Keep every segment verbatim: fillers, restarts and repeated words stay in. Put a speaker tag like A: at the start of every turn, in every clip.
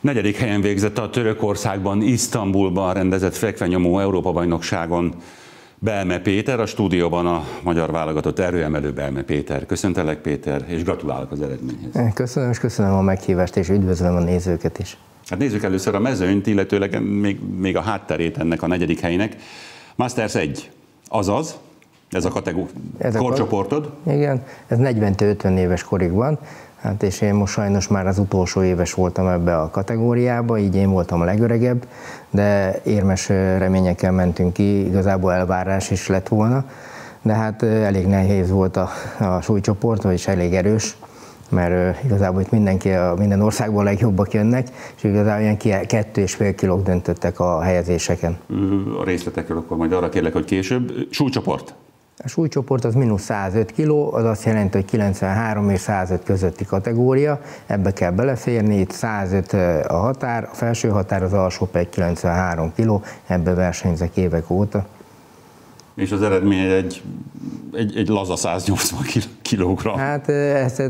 A: Negyedik helyen végzett a Törökországban, Isztambulban rendezett fekvenyomó Európa-bajnokságon Belme Péter, a stúdióban a magyar válogatott erőemelő Belme Péter. Köszöntelek, Péter, és gratulálok az eredményhez.
B: Köszönöm, és köszönöm a meghívást, és üdvözlöm a nézőket is.
A: Hát nézzük először a mezőnyt, illetőleg még, még a hátterét ennek a negyedik helynek. Masters egy, azaz, ez a kategória, korcsoportod?
B: Igen, ez negyventől ötven éves korig van. Hát és én most sajnos már az utolsó éves voltam ebbe a kategóriába, így én voltam a legöregebb, de érmes reményekkel mentünk ki, igazából elvárás is lett volna, de hát elég nehéz volt a, a súlycsoport, vagyis elég erős, mert igazából itt mindenki, a, minden országból a legjobbak jönnek, és igazából ilyen kettő és fél kilók döntöttek a helyezéseken.
A: A részletekről akkor majd arra kérlek, hogy később. Súlycsoport?
B: A súlycsoport az mínusz százöt kiló, az azt jelenti, hogy kilencvenhárom és százöt közötti kategória, ebbe kell beleférni, itt százöt a határ, a felső határ, az alsó pedig kilencvenhárom kiló, ebbe versenyzek évek óta.
A: És az eredmény egy, egy, egy laza száznyolcvan kilogramm. Hát
B: ezt,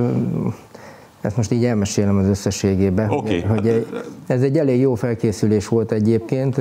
B: ezt most így elmesélem az összességében,
A: okay.
B: hogy ez egy elég jó felkészülés volt egyébként,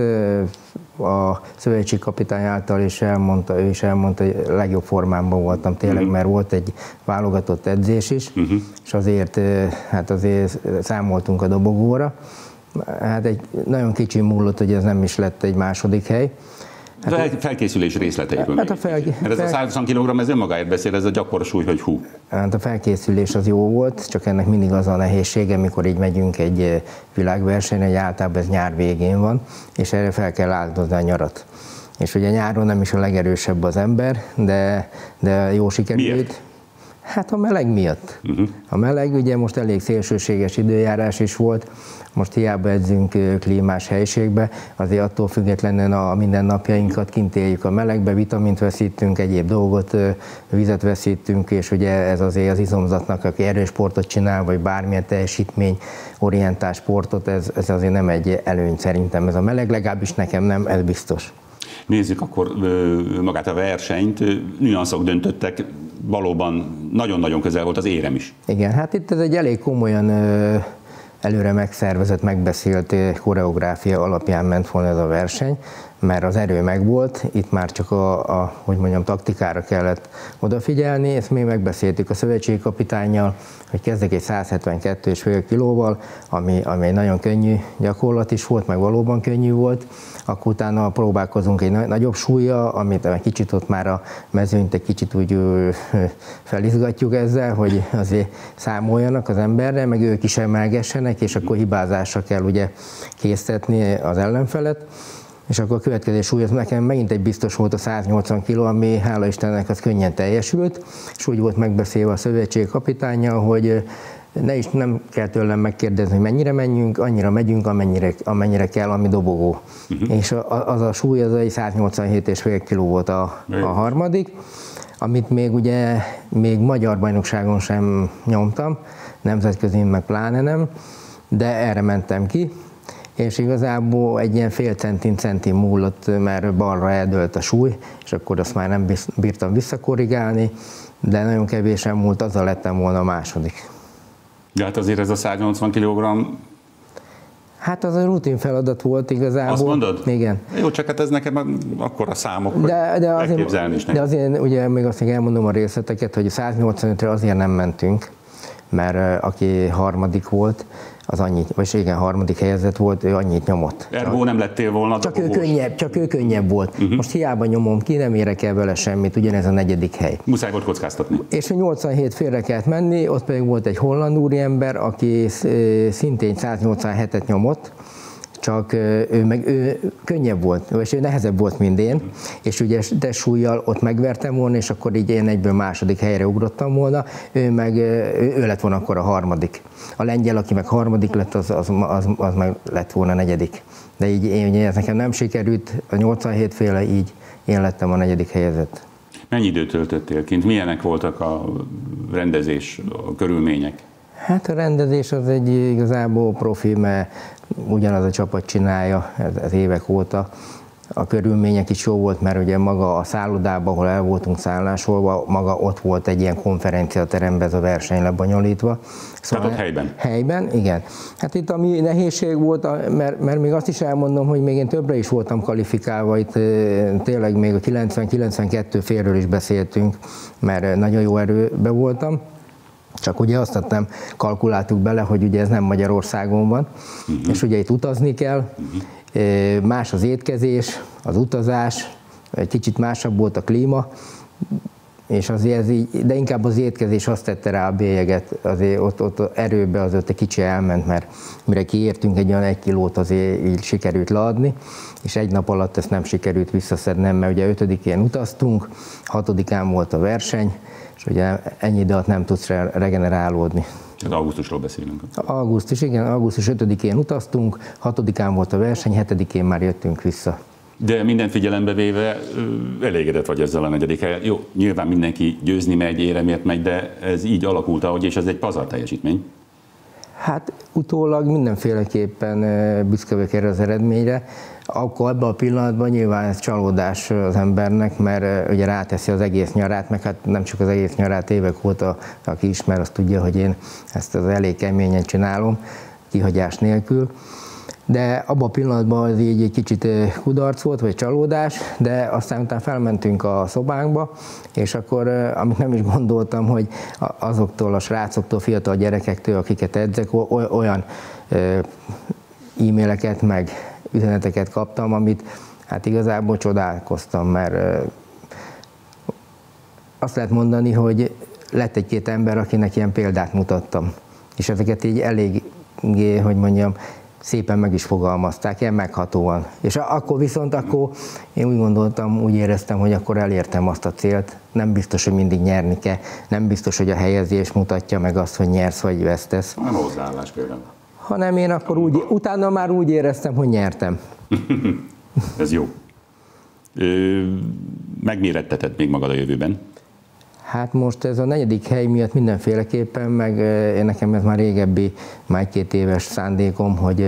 B: a szövetségkapitány által is elmondta, ő is elmondta, hogy legjobb formámban voltam tényleg, uh-huh. mert volt egy válogatott edzés is, uh-huh. és azért, hát azért számoltunk a dobogóra. Hát egy nagyon kicsi múlott, hogy ez nem is lett egy második hely.
A: Hát a felkészülés részleteiről hát a fel, mert ez fel, a százhúsz kilogramm, ez önmagáért beszél, ez a gyakorlósúly, hogy hú.
B: Hát a felkészülés az jó volt, csak ennek mindig az a nehézsége, amikor így megyünk egy világversenyre, hogy általában ez nyár végén van, és erre fel kell áldozni a nyarat. És ugye nyáron nem is a legerősebb az ember, de, de jó sikerült.
A: Miért?
B: Hát a meleg miatt. Uh-huh. A meleg, ugye most elég szélsőséges időjárás is volt, most hiába edzünk klímás helyiségbe, azért attól függetlenül a mindennapjainkat kint éljük a melegbe, vitamint veszítünk, egyéb dolgot, vizet veszítünk, és ugye ez azért az izomzatnak, aki erős sportot csinál, vagy bármilyen teljesítmény orientált sportot, ez, ez azért nem egy előny szerintem ez a meleg, legalábbis nekem nem, ez biztos.
A: Nézzük akkor magát a versenyt, nüanszok döntöttek, valóban nagyon-nagyon közel volt az érem is.
B: Igen, hát itt ez egy elég komolyan előre megszervezett, megbeszélt koreográfia alapján ment volna ez a verseny, mert az erő megvolt, itt már csak a, a, hogy mondjam, taktikára kellett odafigyelni, ezt még megbeszéltük a szövetségkapitánnyal, hogy kezdek egy száz hetvenkettő és fél kilóval, ami, ami egy nagyon könnyű gyakorlat is volt, meg valóban könnyű volt, akkor utána próbálkozunk egy nagyobb súlya, amit egy kicsit ott már a mezőnyt egy kicsit úgy felizgatjuk ezzel, hogy azért számoljanak az emberre, meg ők is emelgessenek, és akkor hibázásra kell ugye késztetni az ellenfelet. És akkor a következő súly, az nekem megint egy biztos volt a száznyolcvan kiló, ami hála Istennek az könnyen teljesült, és úgy volt megbeszélve a szövetség kapitánnyal, hogy ne is nem kell tőlem megkérdezni, hogy mennyire menjünk, annyira megyünk, amennyire, amennyire kell, ami dobogó. Uh-huh. És az a súly, az egy száznyolcvanhét és fél kiló volt a, a harmadik, amit még ugye még magyar bajnokságon sem nyomtam, nemzetközi meg pláne nem, de erre mentem ki. És igazából egy ilyen fél centin centin múlott, mert balra eldőlt a súly, és akkor azt már nem bírtam visszakorrigálni, de nagyon kevésen múlt, azzal lettem volna a második.
A: De hát azért ez a száznyolcvan kilogramm...
B: Hát az a rutin feladat volt igazából.
A: Azt mondod?
B: Igen.
A: Jó, csak hát ez nekem akkora számok,
B: de,
A: hogy
B: de
A: elképzelni is
B: De azért ugye még azt még elmondom a részleteket, hogy száznyolcvanötre azért nem mentünk, mert aki harmadik volt, az annyit, vagy igen, harmadik helyezett volt, ő annyit nyomott.
A: Ergo nem lettél volna
B: csak ő könnyebb, csak ő könnyebb volt. Uh-huh. Most hiába nyomom ki, nem érek el vele semmit, ugyanez a negyedik hely.
A: Muszáj volt kockáztatni.
B: És nyolcvanhét félre kellett menni, ott pedig volt egy holland úriember, aki szintén száznyolcvanhetet nyomott, csak ő meg ő könnyebb volt, és ő nehezebb volt, mint én, és ugye de súlyjal ott megvertem volna, és akkor így én egyből második helyre ugrottam volna, ő meg ő, ő lett volna akkor a harmadik. A lengyel, aki meg harmadik lett, az, az, az, az meg lett volna a negyedik. De így én, ez nekem nem sikerült, a nyolcvanhét féle, így én lettem a negyedik helyezett.
A: Mennyi időt töltöttél kint? Milyenek voltak a rendezés, a körülmények?
B: Hát a rendezés az egy igazából profi, mert ugyanaz a csapat csinálja ez, ez évek óta, A körülmények is jó volt, mert ugye maga a szállodában, ahol el voltunk szállásolva, maga ott volt egy ilyen konferenciateremben ez a verseny lebonyolítva.
A: Szóval tehát ott helyben?
B: Helyben, igen. Hát itt ami nehézség volt, mert, mert még azt is elmondom, hogy még én többre is voltam kvalifikálva, itt tényleg még a kilencven-kilencvenkettő félről is beszéltünk, mert nagyon jó erőben voltam. Csak ugye azt nem kalkuláltuk bele, hogy ugye ez nem Magyarországon van, uh-huh. és ugye itt utazni kell, uh-huh. más az étkezés, az utazás, egy kicsit másabb volt a klíma, és azért ez így, de inkább az étkezés azt tette rá a bélyeget, azért ott, ott erőbe az ott egy kicsi elment, mert mire kiértünk egy olyan egy kilót azért így sikerült leadni, és egy nap alatt ezt nem sikerült visszaszednem, mert ugye ötödikén utaztunk, hatodikán volt a verseny, és ugye ennyi idő alatt nem tudsz regenerálódni.
A: Tehát augusztusról beszélünk.
B: Augusztus, igen, augusztus ötödikén utaztunk, hatodikán volt a verseny, hetedikén már jöttünk vissza.
A: De minden figyelembe véve elégedett vagy ezzel a negyedik helyen. Jó, nyilván mindenki győzni megy, éremért megy, de ez így alakult, ahogy, és ez egy pazar teljesítmény.
B: Hát utólag mindenféleképpen büszke vagyok erre az eredményre. Akkor abban a pillanatban nyilván ez csalódás az embernek, mert ugye ráteszi az egész nyarát, meg hát nem csak az egész nyarát, évek óta, aki ismer, azt tudja, hogy én ezt az elég keményen csinálom, kihagyás nélkül. De abban a pillanatban az így egy kicsit kudarc volt, vagy csalódás, de aztán utána felmentünk a szobánkba, és akkor, amit nem is gondoltam, hogy azoktól a srácoktól, fiatal gyerekektől, akiket edzek, olyan e-maileket, meg üzeneteket kaptam, amit hát igazából csodálkoztam, mert azt lehet mondani, hogy lett egy-két ember, akinek ilyen példát mutattam, és ezeket így eléggé, hogy mondjam, szépen meg is fogalmazták, ilyen meghatóan. És akkor viszont akkor én úgy gondoltam, úgy éreztem, hogy akkor elértem azt a célt. Nem biztos, hogy mindig nyerni kell, nem biztos, hogy a helyezés mutatja meg azt, hogy nyersz vagy vesztesz.
A: Nem hozzáállás például.
B: Hanem én akkor úgy, utána már úgy éreztem, hogy nyertem.
A: Ez jó. Megméretteted még magad a jövőben?
B: Hát most ez a negyedik hely miatt mindenféleképpen, meg én nekem ez már régebbi, már egy-két éves szándékom, hogy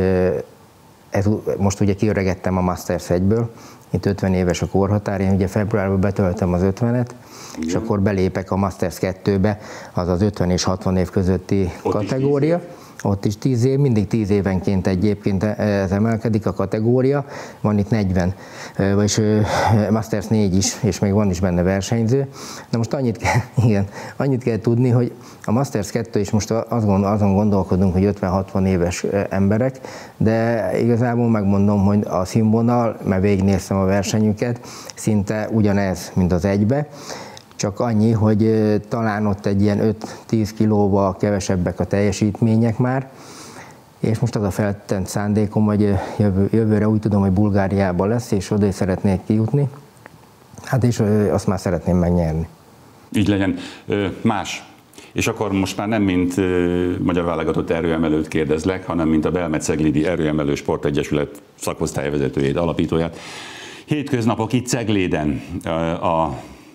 B: ez, most ugye kiöregettem a Masters egyből, itt ötven éves a korhatár, én ugye februárban betöltöm az ötvenet, igen. És akkor belépek a Masters kettőbe, az az ötven és hatvan év közötti ott kategória. Ott is tíz év, mindig tíz évenként egyébként ez emelkedik a kategória, van itt negyven, vagyis Masters négy is, és még van is benne versenyző. De most annyit kell, igen, annyit kell tudni, hogy a Masters kettő is most azon gondolkodunk, hogy ötven-hatvan éves emberek, de igazából megmondom, hogy a színvonal, mert végignéztem a versenyüket, szinte ugyanez, mint az egybe. Csak annyi, hogy talán ott egy ilyen öt-tíz kilóval kevesebbek a teljesítmények már, és most az a feltett szándékom, hogy jövő, jövőre úgy tudom, hogy Bulgáriában lesz, és oda is szeretnék kijutni, hát és azt már szeretném megnyerni.
A: Így legyen. Más. És akkor most már nem mint magyar válogatott erőemelőt kérdezlek, hanem mint a Belmet-Ceglidi Erőemelő Sportegyesület szakosztályvezetőjét, alapítóját. Hétköznapok itt Cegléden a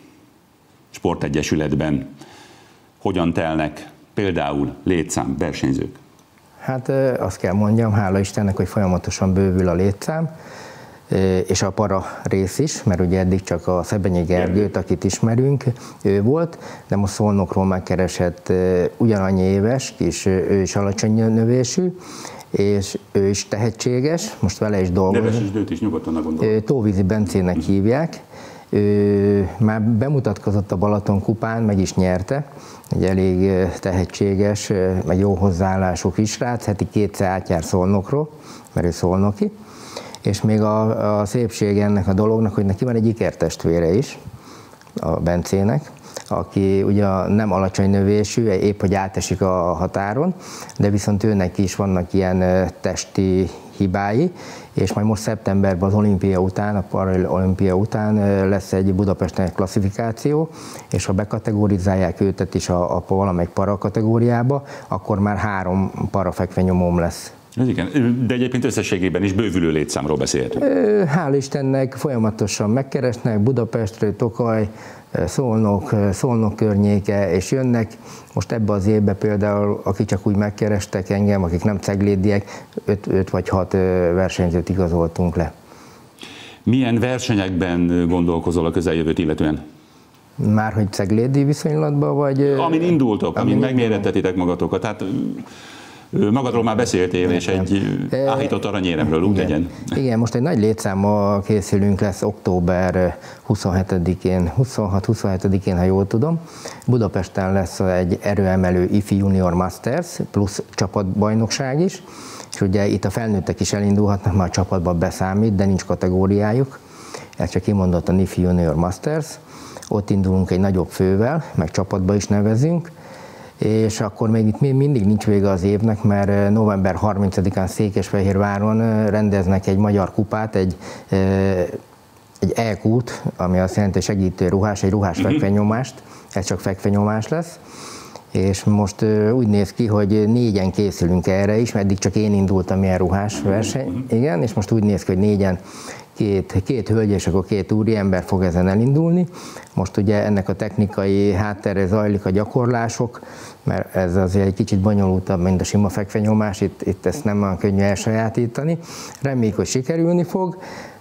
A: Sportegyesületben hogyan telnek például létszám, versenyzők?
B: Hát azt kell mondjam, hála Istennek, hogy folyamatosan bővül a létszám, és a para rész is, mert ugye eddig csak a Szebenyi Gergőt, akit ismerünk, ő volt, de most Szolnokról megkeresett ugyanannyi éves, és ő is alacsony növésű, és ő is tehetséges, most vele is dolgozunk.
A: Nevesítsd őt is, nyugodtan gondolom.
B: Tóvízi Bencének hívják. Ő már bemutatkozott a Balaton kupán, meg is nyerte, egy elég tehetséges, meg jó hozzáállású kisrác, heti kétszer átjár Szolnokról, mert ő szolnoki, és még a, a szépség ennek a dolognak, hogy neki van egy ikertestvére is, a Bencének, aki ugye nem alacsony növésű, épp hogy átesik a határon, de viszont őnek is vannak ilyen testi hibái, és majd most szeptemberben az olimpia után, a paraolimpia után lesz egy Budapesten klasszifikáció, és ha bekategorizálják őtet is a, a valamelyik para kategóriába, akkor már három para fekvenyomóm lesz.
A: Ez igen, de egyébként összességében is bővülő létszámról beszélhetünk.
B: Hál' Istennek folyamatosan megkeresnek, Budapestről, Tokaj, Szolnok, Szolnok környéke, és jönnek. Most ebbe az évben például, akik csak úgy megkerestek engem, akik nem ceglédiek, öt, öt vagy hat versenyzőt igazoltunk le.
A: Milyen versenyekben gondolkozol a közeljövőt illetően?
B: Már hogy ceglédi viszonylatban, vagy...
A: Amin indultok, amin megmérettetitek magatokat. Tehát magadról már beszéltél, és egy áhított aranyéremről, úgy legyen.
B: Igen, most egy nagy létszámmal készülünk, lesz október huszonhetedikén, huszonhat-huszonhetedikén, ha jól tudom. Budapesten lesz egy erőemelő ifi Junior Masters, plusz csapatbajnokság is, és ugye itt a felnőttek is elindulhatnak, már a csapatban beszámít, de nincs kategóriájuk. Ez csak kimondottan ifi Junior Masters. Ott indulunk egy nagyobb fővel, meg csapatba is nevezünk, és akkor még itt mindig nincs vége az évnek, mert november harmincadikán Székesfehérváron rendeznek egy magyar kupát, egy, egy é kút, ami azt jelenti, hogy segítő ruhás, egy ruhás fekvenyomást, ez csak fekvenyomás lesz, és most úgy néz ki, hogy négyen készülünk erre is, mert eddig csak én indultam ilyen ruhás verseny, igen, és most úgy néz ki, hogy négyen Két, két hölgy és akkor két úriember fog ezen elindulni. Most ugye ennek a technikai háttere zajlik a gyakorlások, mert ez azért egy kicsit bonyolultabb, mint a sima fekvenyomás, itt, itt ezt nem olyan könnyű elsajátítani. Reméljük, hogy sikerülni fog.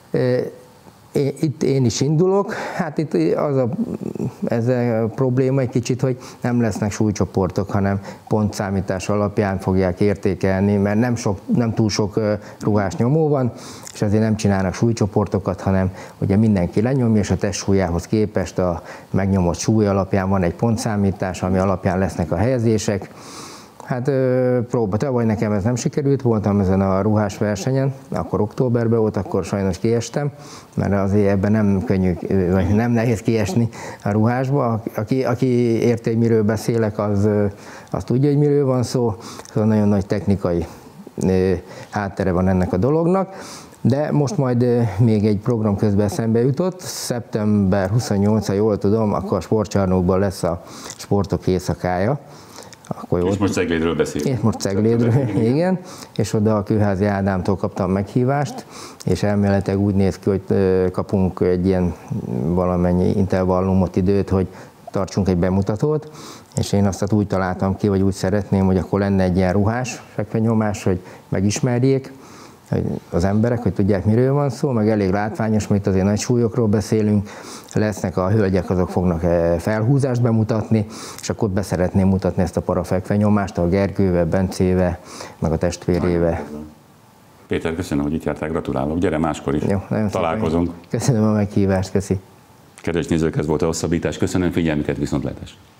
B: Itt én is indulok, hát itt az a, ez a probléma egy kicsit, hogy nem lesznek súlycsoportok, hanem pontszámítás alapján fogják értékelni, mert nem, sok, nem túl sok ruhás nyomó van, és azért nem csinálnak súlycsoportokat, hanem ugye mindenki lenyomja, és a testsúlyához képest a megnyomott súly alapján van egy pontszámítás, ami alapján lesznek a helyezések. Hát próba, tavaly nekem ez nem sikerült, voltam ezen a ruhás versenyen, akkor októberben volt, akkor sajnos kiestem, mert azért ebben nem könnyű, vagy nem nehéz kiesni a ruhásba. Aki, aki érti, hogy miről beszélek, az, az tudja, hogy miről van szó, szóval nagyon nagy technikai háttere van ennek a dolognak. De most majd még egy program közben eszembe jutott, szeptember huszonnyolcadikán, jól tudom, akkor a sportcsarnokban lesz a sportok éjszakája. Akkor
A: és most Ceglédről beszélünk.
B: És most Ceglédről, igen. És oda a Kőházi Ádámtól kaptam meghívást, és elméletileg úgy néz ki, hogy kapunk egy ilyen valamennyi intervallumot, időt, hogy tartsunk egy bemutatót, és én azt úgy találtam ki, vagy úgy szeretném, hogy akkor lenne egy ilyen ruhás fekvenyomás, hogy megismerjék az emberek, hogy tudják, miről van szó, meg elég látványos, mert azért nagy súlyokról beszélünk, lesznek a hölgyek, azok fognak felhúzást bemutatni, és akkor beszeretném mutatni ezt a parafekvenyomást a Gergővel, Bencével, meg a testvérével.
A: Péter, köszönöm, hogy itt jártál, gratulálok. Gyere máskor is.
B: Jó,
A: találkozunk.
B: Köszönöm a meghívást, köszi.
A: Kedves nézők, ez volt a hosszabbítás. Köszönöm figyelmüket, viszontlátásra.